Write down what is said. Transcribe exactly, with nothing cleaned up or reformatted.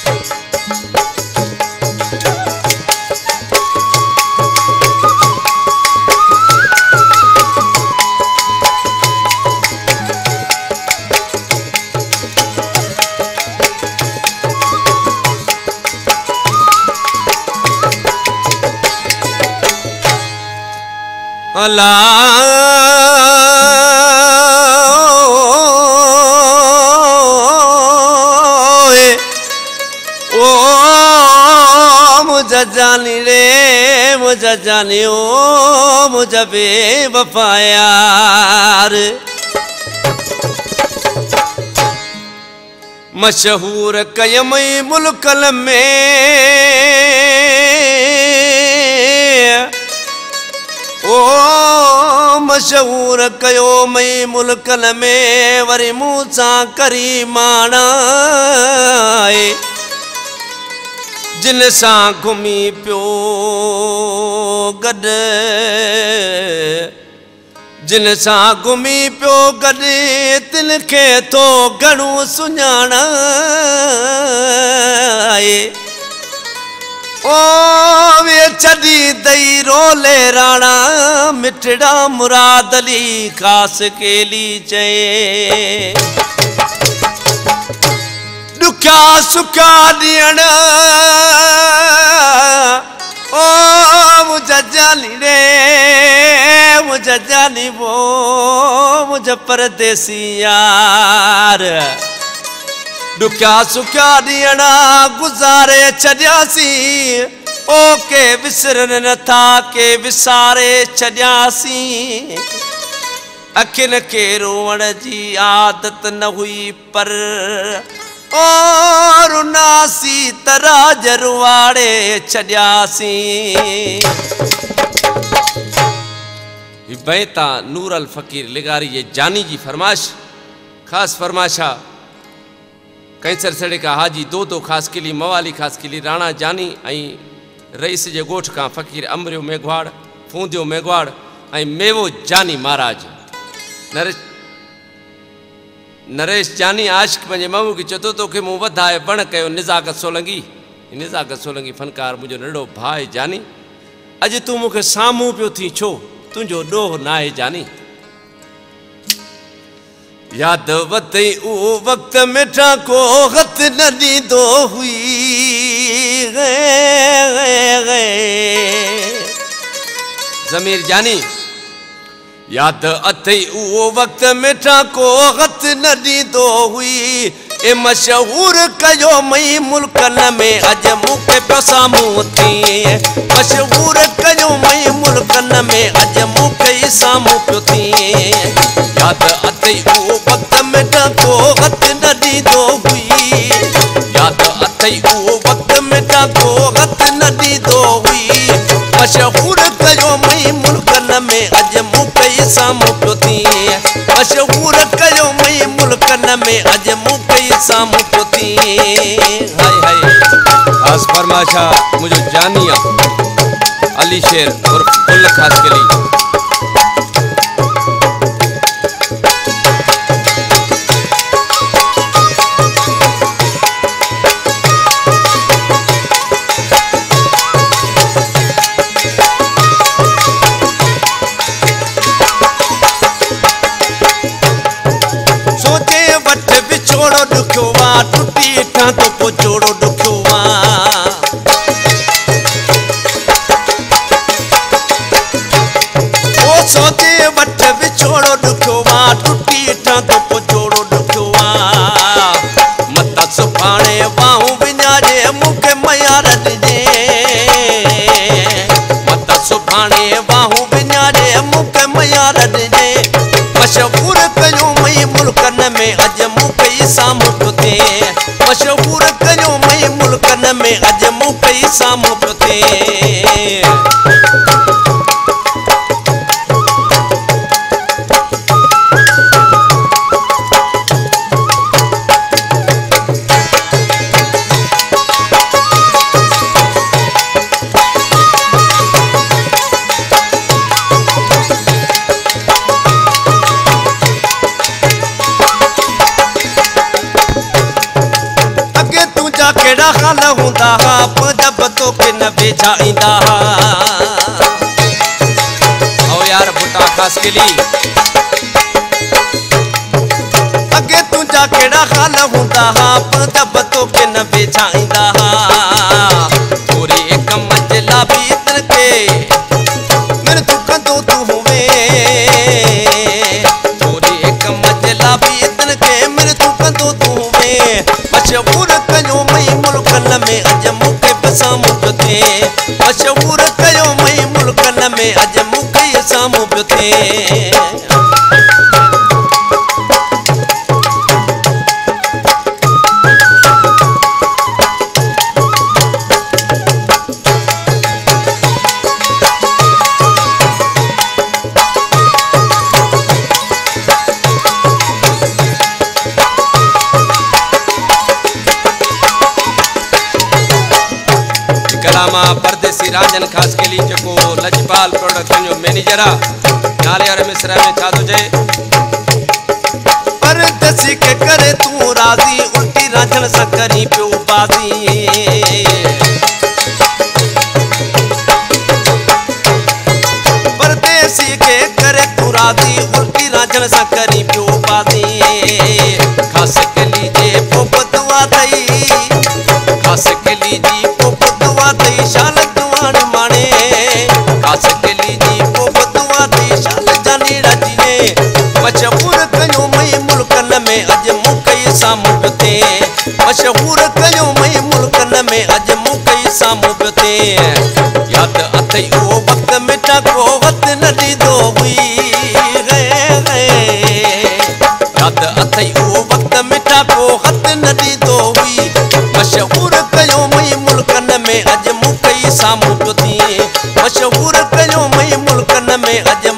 अला ओ मुझे जानी रे मुझे जानी ओ मुझे बेवफा यार मशहूर कयमई मुल्कल में ओ मशहूर कयो मई मुल्कन में वरी मूसा करी माना जिन सा घुमी पियो गड जिन सा घुमी पियो गड तिन के तो घणो सुञाणा ओ वे छड़ी दई रोले राणा मिठड़ा मुराद अली खास केली चए दुखा सुखा दियण ओ मुझे जानी रे मुझे जानी वो मुझे परदेसी यार दुखा सुखा दियणा गुजारे छड़ियासी ओ के विसरन न था के विसारे छड़ियासी अखिन के रोवण जी आदत न हुई पर और नासी तरा जरवाड़े छड़ियासी बैता नूर अल फकीर लिगारी ये जानी जी फरमाश खास फरमाशा कैंसर सड़े का हाजी दो दो खास के लिए मवाली खास के लिए राणा जानी आई रईस जे गोठ का फकीर अमरियो मेघवाड़ फूंदियो मेघवाड़ आई मेवो जानी महाराज नरेश नरेश जानी आशिक पंहिंजे ममू की चतो तो के मूं वधाए बण कयो निज़ाकत सोलंगी निज़ाकत सोलंगी फनकार मुझो नड़ो भाई जानी अज तू मुखे सामू पियो थी छो तुझो डोह नाहे जानी याद वतई ओ वक्त मिठा को हथ न दीदो हुई ज़मीर जानी याद अथई ओ वक्त मिठा को हथ न दीदो हुई ए मशहूर कयो मई मुल्कन में अज मुखे पियो साम्हूं थी मशहूर कयो मई मुल्कन में अज मुखे साम्हूं पियो थी याद अथई ओ वक्त मिठा को हथ न दीदो हुई याद अथई ओ वक्त मिठा को हथ न दीदो हुई मशहूर कयो मई मुल्कन में अज मुखे साम्हूं पियो थी मशहूर कयो मई मुल्कन में अज मुखे साम्हूं पियो थी हाय हाय खास फरमाशा मुझो जानिया अली शेर उर्फ गुल खास के लिए टूटी ठा तो पोचोड़ो दुखवा ओ सोते वट बिछोड़ो दुखवा टूटी ठा तो पोचोड़ो दुखवा मता सुभाणे बाहू विञाजे मुखे मयार ॾिजे मता सुभाणे बाहू विञाजे मुखे मयार ॾिजे मशहूर कयो मई मुल्कन में अज मुखे साम्हूं पियो थे मशहूर कयो मई मुल्कन में अज मुखे साम्हूं पियो थे केड़ा हाल हुंदा हा जब तो के न बेचाईंदा हा। ओ यार बुटा खास के लिए अगे तुझा केड़ा हाल हुंदा हा जब तो के न बेचाईंदा हा। थोड़ी एक मंजिला भी इतर के मेरे तू कंदो तू हुवे। थोड़ी एक मंजिला भी इतर के मेरे तू कंदो तू हुवे। मशहूर कयो मई मुल्कन में अज मुखे बसामू पियो थे। मशहूर कयो मई मुल्कन में अज मुखे सामू पियो थे। कलामा परदेसी राजन खास के लिए जो लजपाल प्रोडक्शन जो मैनेजर आ नाले और मिसरा में था तुझे परदेसी के करे तू राजी उल्टी राजन सा करी पियो बाजी। परदेसी के करे तू राजी उल्टी राजन सा करी पियो बाजी। खास के लीजिए पोपत दुआ दई खास के लीजिए शाल दुआन माने। खास के लीजी को बदुआ दी शाल जानी रजिए। मशहूर कयो मई मुल्कन में अज मुकई सामू पियो थे। मशहूर कयो मई मुल्कन में अज मुकई सामू पियो थे। याद अथई वो वक्त मिठा को वक्त न दीदो हुई गए गए। याद अथई वो वक्त मिठा को वक्त न दीदो हुई। मशहूर कयो मई मुल्कन में अज सामू पियो थी। मशहूर कयो मई मुल्कन में अज